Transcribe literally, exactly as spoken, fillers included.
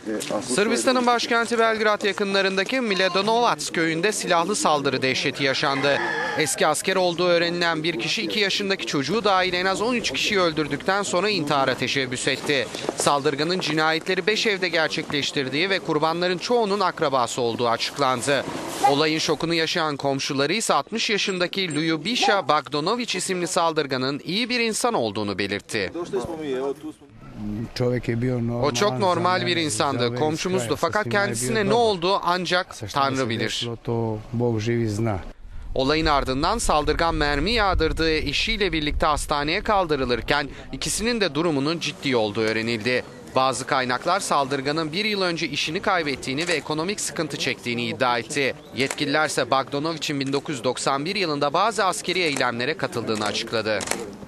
Sırbistan'ın başkenti Belgrad yakınlarındaki Mladenovac köyünde silahlı saldırı dehşeti yaşandı. Eski asker olduğu öğrenilen bir kişi iki yaşındaki çocuğu dahil en az on üç kişiyi öldürdükten sonra intihara teşebbüs etti. Saldırganın cinayetleri beş evde gerçekleştirdiği ve kurbanların çoğunun akrabası olduğu açıklandı. Olayın şokunu yaşayan komşuları ise altmış yaşındaki Ljubisha Bagdonović isimli saldırganın iyi bir insan olduğunu belirtti. O çok normal bir insandı, komşumuzdu fakat kendisine ne oldu ancak Tanrı bilir. Olayın ardından saldırgan mermi yağdırdığı eşiyle birlikte hastaneye kaldırılırken ikisinin de durumunun ciddi olduğu öğrenildi. Bazı kaynaklar saldırganın bir yıl önce işini kaybettiğini ve ekonomik sıkıntı çektiğini iddia etti. Yetkililer ise Bagdonović'in bin dokuz yüz doksan bir yılında bazı askeri eylemlere katıldığını açıkladı.